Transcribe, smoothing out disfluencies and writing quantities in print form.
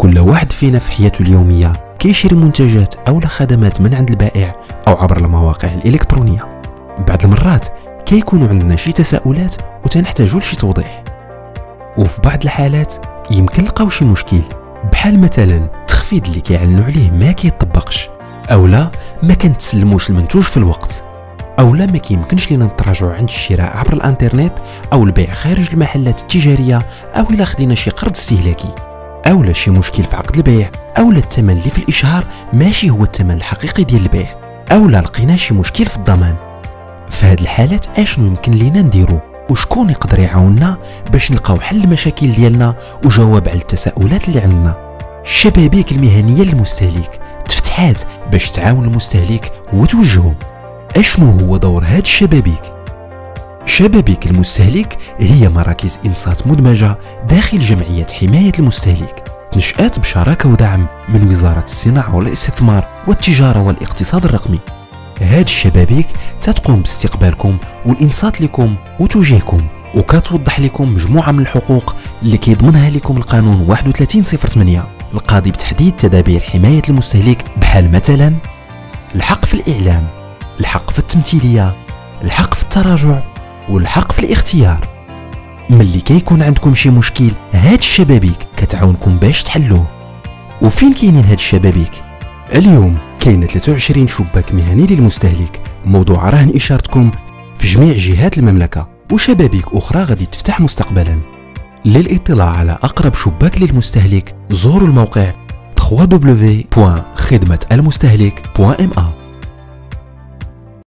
كل واحد فينا في حياته اليومية كيشري منتجات أو خدمات من عند البائع أو عبر المواقع الإلكترونية. بعض المرات كيكونوا عندنا شي تساؤلات وتنحتاجوا لشي توضيح، وفي بعض الحالات يمكن نلقاو شي مشكل، بحال مثلا التخفيض اللي كيعلنوا عليه ما كيطبقش، اولا ما كنتسلموش المنتوج في الوقت، اولا ما كيمكنش لينا نتراجعوا عند الشراء عبر الانترنت او البيع خارج المحلات التجاريه، او الا خدينا شي قرض استهلاكي، اولا شي مشكل في عقد البيع، اولا الثمن اللي في الاشهار ماشي هو الثمن الحقيقي ديال البيع، اولا لقينا شي مشكل في الضمان. في هاد الحالات اشنو يمكن لينا نديرو وشكون يقدر يعاوننا باش نلقاو حل المشاكل ديالنا وجواب على التساؤلات اللي عندنا؟ الشبابيك المهنيه للمستهلك تفتحات باش تعاون المستهلك وتوجهه. اشنو هو دور هاد الشبابيك؟ شبابيك المستهلك هي مراكز انصات مدمجه داخل جمعيه حمايه المستهلك، نشأت بشراكه ودعم من وزاره الصناعه والاستثمار والتجاره والاقتصاد الرقمي. هاد الشبابيك تتقوم باستقبالكم والانصات لكم وتوجيهكم، وكتوضح لكم مجموعه من الحقوق اللي كيضمنها لكم القانون 3108 القاضي بتحديد تدابير حمايه المستهلك، بحال مثلا الحق في الاعلام، الحق في التمثيليه، الحق في التراجع، والحق في الاختيار. ملي كيكون عندكم شي مشكل هاد الشبابيك كتعاونكم باش تحلوه. وفين كاينين هاد الشبابيك؟ اليوم كاين 23 شباك مهني للمستهلك، موضوع رهن اشارتكم في جميع جهات المملكه، وشبابيك اخرى غادي تفتح مستقبلا. للاطلاع على اقرب شباك للمستهلك زوروا الموقع www.khidmatalmustahlik.ma.